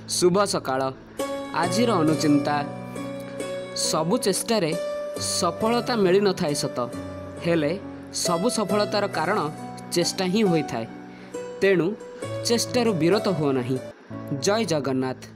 शुभ सकाळ। आजिर अनुचिंता सबु चेष्टारे सफलता मिल न थाए सत, हेले सबु सफलतार कारण चेष्टा ही होई थाए। तेणु चेष्टारु विरत हो नहीं। जय जगन्नाथ।